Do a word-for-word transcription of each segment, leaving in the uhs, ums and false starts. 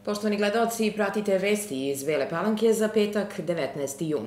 Poštovani gledaoci, pratite vesti iz Bele Palanke za petak, devetnaesti jun.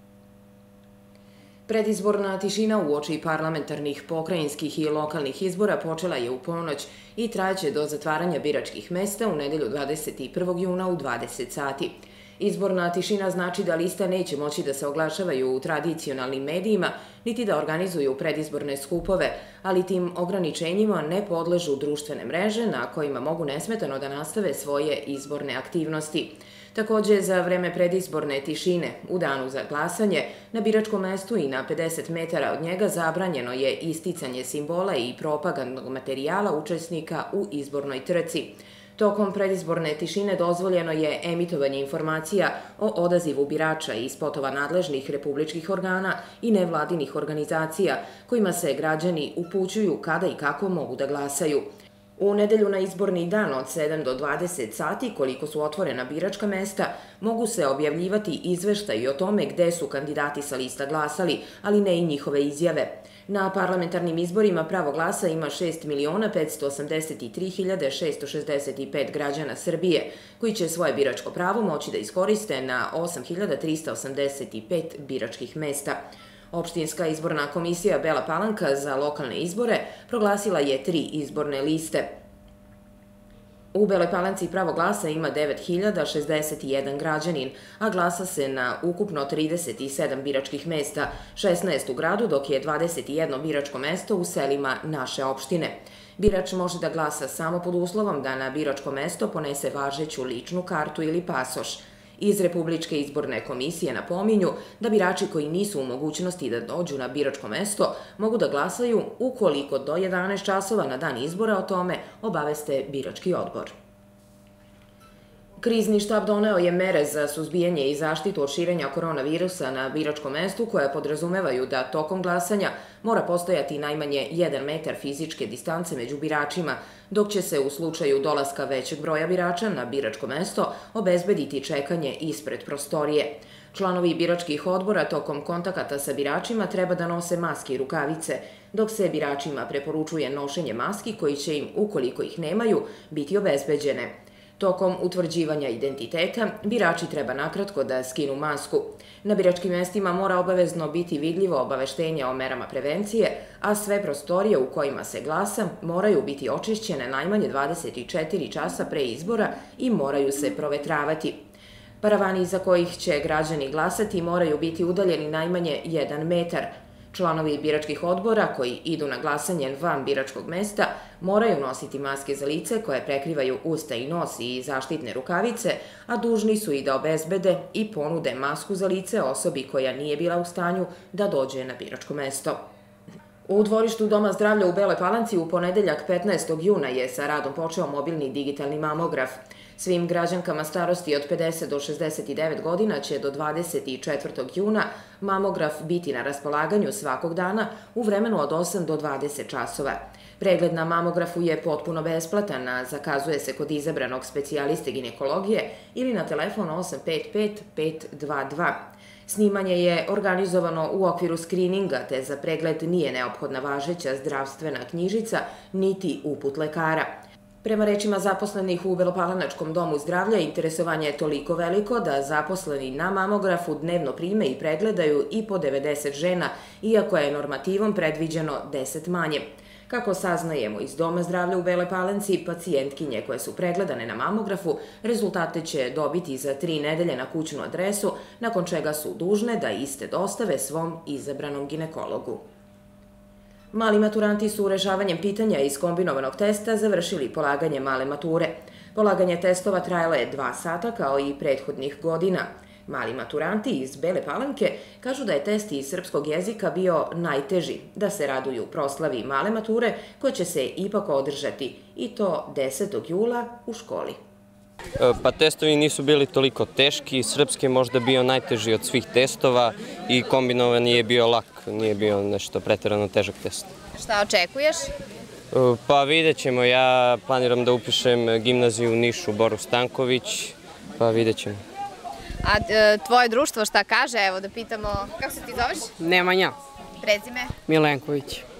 Predizborna tišina uoči parlamentarnih, pokrajinskih i lokalnih izbora počela je u ponoć i trajaće do zatvaranja biračkih mesta u nedelju dvadeset prvog juna u dvadeset sati. Izborna tišina znači da lista neće moći da se oglašavaju u tradicionalnim medijima, niti da organizuju predizborne skupove, ali tim ograničenjima ne podležu društvene mreže na kojima mogu nesmetano da nastave svoje izborne aktivnosti. Takođe, za vreme predizborne tišine, u danu za glasanje, na biračkom mestu i na pedeset metara od njega zabranjeno je isticanje simbola i propagandnog materijala učesnika u izbornoj trci. Tokom predizborne tišine dozvoljeno je emitovanje informacija o odazivu birača i spotova nadležnih republičkih organa i nevladinih organizacija kojima se građani upućuju kada i kako mogu da glasaju. U nedelju na izborni dan od sedam do dvadeset sati, koliko su otvorena biračka mesta, mogu se objavljivati izveštaji o tome gde su kandidati sa lista glasali, ali ne i njihove izjave. Na parlamentarnim izborima pravo glasa ima šest miliona petsto osamdeset tri hiljade šesto šezdeset pet građana Srbije, koji će svoje biračko pravo moći da iskoriste na osam hiljada trista osamdeset pet biračkih mesta. Opštinska izborna komisija Bela Palanka za lokalne izbore proglasila je tri izborne liste. U Beloj Palanci pravo glasa ima devet hiljada šezdeset jedan građanin, a glasa se na ukupno trideset sedam biračkih mesta, šesnaest u gradu, dok je dvadeset jedno biračko mesto u selima naše opštine. Birač može da glasa samo pod uslovom da na biračko mesto ponese važeću ličnu kartu ili pasoš. Iz Republičke izborne komisije napominju da birači koji nisu u mogućnosti da dođu na biračko mesto mogu da glasaju ukoliko do jedanaest časova na dan izbora o tome obaveste birački odbor. Krizni štab doneo je mere za suzbijanje i zaštitu od širenja koronavirusa na biračkom mestu koje podrazumevaju da tokom glasanja mora postojati najmanje jedan metar fizičke distance među biračima, dok će se u slučaju dolaska većeg broja birača na biračko mesto obezbediti čekanje ispred prostorije. Članovi biračkih odbora tokom kontakata sa biračima treba da nose maske i rukavice, dok se biračima preporučuje nošenje maski koji će im, ukoliko ih nemaju, biti obezbeđene. Tokom utvrđivanja identiteta, birači treba nakratko da skinu masku. Na biračkim mestima mora obavezno biti vidljivo obaveštenje o merama prevencije, a sve prostorije u kojima se glasa moraju biti očišćene najmanje dvadeset četiri časa pre izbora i moraju se provetravati. Paravani iza kojih će građani glasati moraju biti udaljeni najmanje jedan metar. Članovi biračkih odbora koji idu na glasanje van biračkog mesta moraju nositi maske za lice koje prekrivaju usta i nos i zaštitne rukavice, a dužni su i da obezbede i ponude masku za lice osobi koja nije bila u stanju da dođe na biračko mesto. U dvorištu Doma zdravlja u Beloj Palanci u ponedeljak petnaestog juna je sa radom počeo mobilni digitalni mamograf. Svim građankama starosti od pedeset do šezdeset devet godina će do dvadeset četvrtog juna mamograf biti na raspolaganju svakog dana u vremenu od osam do dvadeset časova. Pregled na mamografu je potpuno besplatan, a zakazuje se kod izabranog specijaliste ginekologije ili na telefon osam pet pet pet dva dva. Snimanje je organizovano u okviru skrininga, te za pregled nije neophodna važeća zdravstvena knjižica niti uput lekara. Prema rečima zaposlenih u Belopalanačkom domu zdravlja, interesovanje je toliko veliko da zaposleni na mamografu dnevno prime i pregledaju i po devedeset žena, iako je normativom predviđeno deset manje. Kako saznajemo iz Doma zdravlja u Beloj Palanci, pacijentkinje koje su pregledane na mamografu rezultate će dobiti za tri nedelje na kućnu adresu, nakon čega su dužne da iste dostave svom izabranom ginekologu. Mali maturanti su rešavanjem pitanja iz kombinovanog testa završili polaganje male mature. Polaganje testova trajalo je dva sata kao i prethodnih godina. Mali maturanti iz Bele Palanke kažu da je test iz srpskog jezika bio najteži, da se raduju proslavi male mature koja će se ipak održati, i to desetog jula u školi. Pa testovi nisu bili toliko teški, srpski je možda bio najteži od svih testova i kombinovani je bio lak, nije bio nešto preterano težak test. Šta očekuješ? Pa vidjet ćemo, ja planiram da upišem gimnaziju u Nišu Boru Stanković, pa vidjet ćemo. A tvoje društvo šta kaže? Evo da pitamo, kako se ti zoveš? Nemanja. Prezime? Milenković.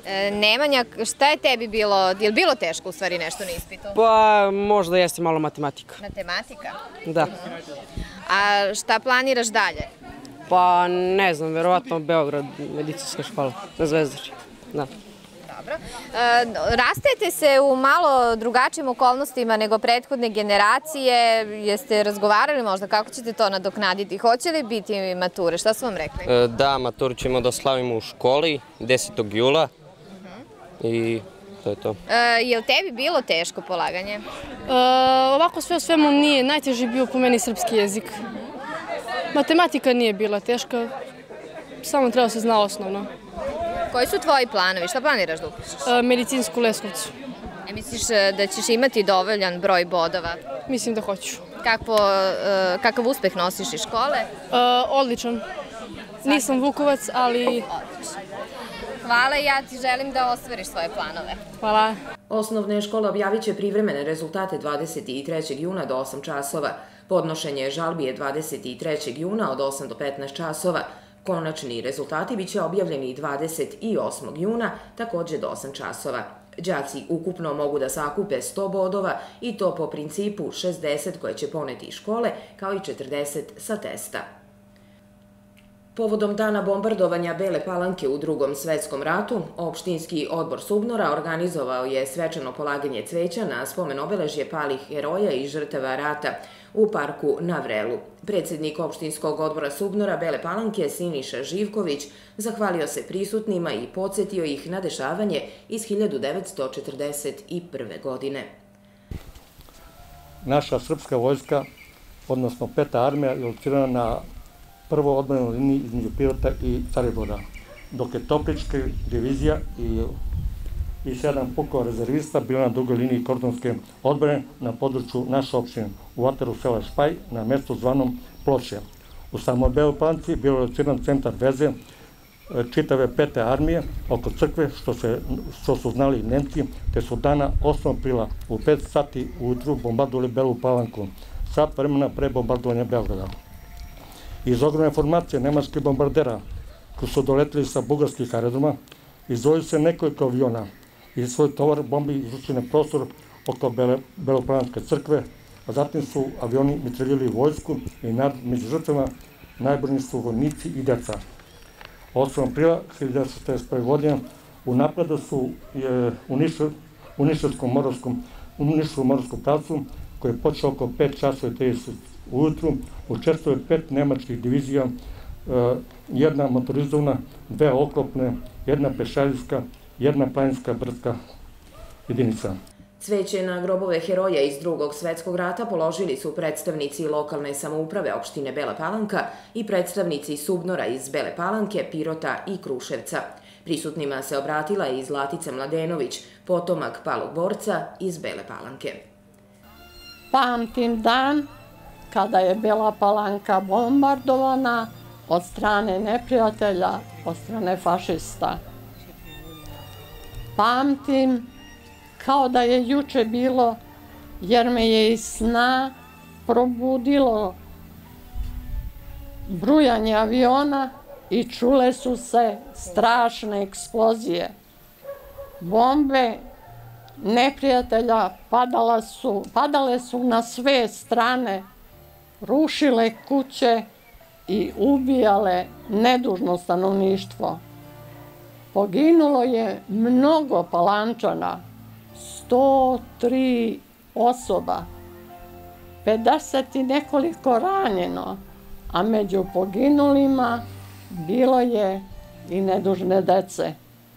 Nemanja, šta je tebi bilo, je li bilo teško u stvari nešto na ispitu? Pa možda jeste malo matematika. Matematika? Da. A šta planiraš dalje? Pa ne znam, verovatno Beograd, medicinska škola, na Zvezdari. Da. Dobro. Rastajete se u malo drugačijim okolnostima nego prethodne generacije. Jeste razgovarali možda kako ćete to nadoknaditi? Hoće li biti mature? Šta su vam rekli? Da, maturu ćemo da slavimo u školi desetog jula i to je to. Je li tebi bilo teško polaganje? Ovako sve u svemu nije. Najteži bio po meni srpski jezik. Matematika nije bila teška, samo treba se zna osnovno. Koji su tvoji planovi? Šta planiraš da upišeš? Medicinsku Leskovcu. E, misliš da ćeš imati dovoljan broj bodova? Mislim da hoću. Kakav uspeh nosiš iz škole? Odličan. Nisam Vukovac, ali... Hvala i ja ti želim da ostvariš svoje planove. Hvala. Osnovne škole objavit će privremene rezultate dvadeset trećeg juna do osam časova. Podnošenje žalbi je dvadeset trećeg juna od osam do petnaest časova. Konačni rezultati biće objavljeni dvadeset osmog juna, takođe do osam časova. Đaci ukupno mogu da sakupe sto bodova i to po principu šezdeset koje će poneti iz škole, kao i četrdeset sa testa. Povodom dana bombardovanja Bele Palanke u Drugom svetskom ratu, opštinski odbor Subnora organizovao je svečano polaganje cveća na spomen obeležje palih heroja i žrtava rata u parku na Vrelu. Predsjednik opštinskog odbora Subnora Bele Palanke, Siniša Živković, zahvalio se prisutnima i podsjetio ih na dešavanje iz hiljadu devetsto četrdeset prve. godine. Naša srpska vojska, odnosno peta armija, je locirana na prvo odbranoj liniji između Pirota i Caribora, dok je Toplička divizija i sedam pukova rezervista bila na drugoj liniji kordonske odbrane na području naše opštine, u ataru sela Špaj, na mestu zvanom Ploče. U samoj Beloj Palanci bio je lociran centar veze čitave pete armije oko crkve, što su znali Nemci, te su dana osmog aprila u pet sati ujutru bombardovali Belu Palanku, sat vremena pre bombardovanja Beograda. Iz ogromne formacije nemačkih bombardera koji su doletili sa bugarskih aerodroma, izdvojili se nekoliko aviona i svoj tovar bombi izručili na prostor oko Belopalanske crkve, a zatim su avioni mitraljili vojsku i među žrtvama najbrojniji su vojnici i deca. osmog aprila hiljadu devetsto četrdeset prve. godine u napadu su u Nišavskom moravskom pravcu, koji je počeo oko pet časova i trideset ujutru, učestvuje pet nemačkih divizija, jedna motorizovana, dve oklopne, jedna pešadijska, jedna planinska brdska jedinica. Cveće na grobove heroja iz Drugog svetskog rata položili su predstavnici lokalne samouprave opštine Bela Palanka i predstavnici Subnora iz Bele Palanke, Pirota i Kruševca. Prisutnima se obratila i Zlatica Mladenović, potomak palog borca iz Bele Palanke. Pamtim dan kada je Bela Palanka bombardovana od strane neprijatelja, od strane fašista. Pamtim kao da je juče bilo, jer me je iz sna probudilo brujanje aviona i čule su se strašne eksplozije. Bombe neprijatelja padale su na sve strane, rušile kuće i ubijale nedužno stanovništvo. Poginulo je mnogo Palančana, sto tri osoba, pedeset i nekoliko ranjeno, a među poginulima bilo je i nedužne dece.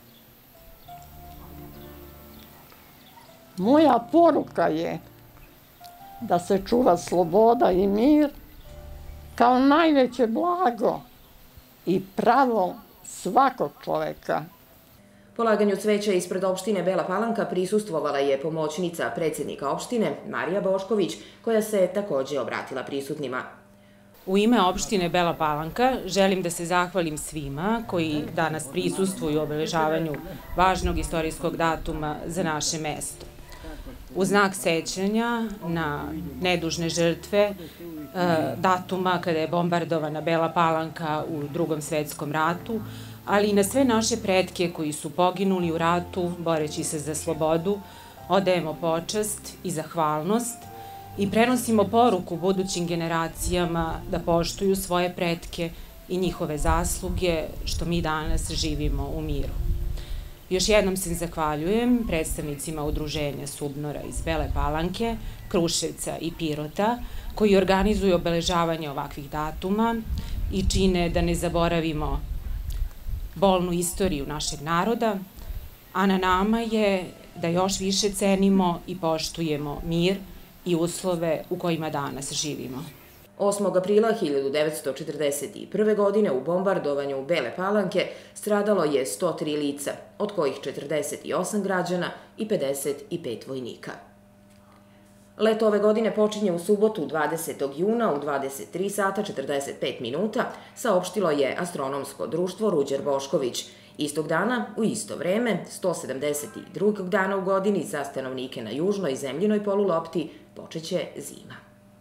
Moja poruka je da se čuva sloboda i mir kao najveće blago i pravo svakog čoveka. Polaganju cveća ispred opštine Bela Palanka prisustvovala je pomoćnica predsjednika opštine Marija Bošković, koja se takođe obratila prisutnima. U ime opštine Bela Palanka želim da se zahvalim svima koji danas prisustvuju obeležavanju važnog istorijskog datuma za naše mesto. u znak sećanja na nedužne žrtve datuma kada je bombardovana Bela Palanka u Drugom svetskom ratu, ali i na sve naše pretke koji su poginuli u ratu boreći se za slobodu, odajemo počast i zahvalnost i prenosimo poruku budućim generacijama da poštuju svoje pretke i njihove zasluge što mi danas živimo u miru. Još jednom se zahvaljujem predstavnicima udruženja Subnora iz Bele Palanke, Kruševca i Pirota koji organizuju obeležavanje ovakvih datuma i čine da ne zaboravimo bolnu istoriju našeg naroda, a na nama je da još više cenimo i poštujemo mir i uslove u kojima danas živimo. osmog aprila hiljadu devetsto četrdeset prve. godine u bombardovanju Bele Palanke stradalo je sto tri lica, od kojih četrdeset osam građana i pedeset pet vojnika. Leto ove godine počinje u subotu dvadesetog juna u dvadeset tri sata četrdeset pet minuta, saopštilo je Astronomsko društvo Ruđer Bošković. Istog dana, u isto vreme, sto sedamdeset drugog dana u godini za stanovnike na južnoj zemljinoj polulopti počeće zima.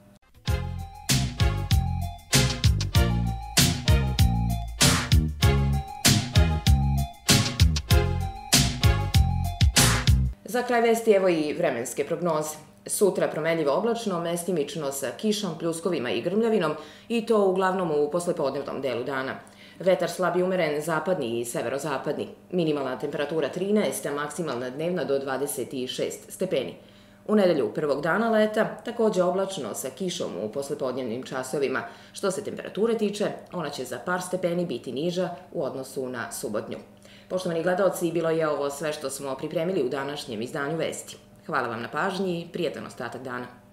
Za kraj vesti evo i vremenske prognoze. Sutra promenljivo oblačno, mestimično sa kišom, pljuskovima i grmljavinom i to uglavnom u poslepodnevnom delu dana. Vetar slab i umeren zapadni i severozapadni. Minimalna temperatura trinaest, a maksimalna dnevna do dvadeset šest stepeni. U nedelju prvog dana leta takođe oblačno sa kišom u poslepodnevnim časovima. Što se temperature tiče, ona će za par stepeni biti niža u odnosu na subotnju. Poštovani gledaoci, bilo je ovo sve što smo pripremili u današnjem izdanju Vesti. Hvala vam na pažnji i prijetan ostatak dana.